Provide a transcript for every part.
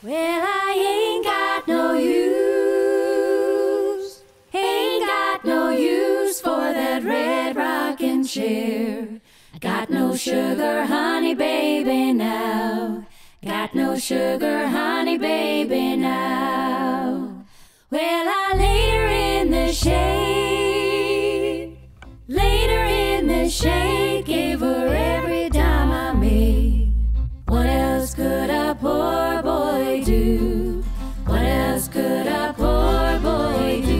Well, I ain't got no use, ain't got no use for that red rocking chair. I got no sugar, honey, baby, now. Got no sugar, honey, baby, now. Well, I laid her in the shade, laid her in the shade, gave her every dime I made. What else could a poor boy do? What else could a poor boy do?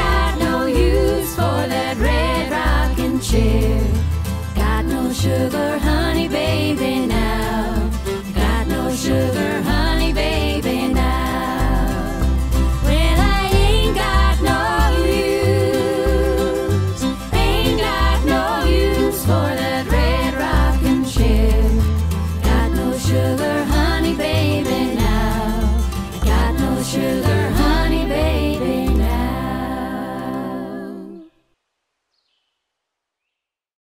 Sugar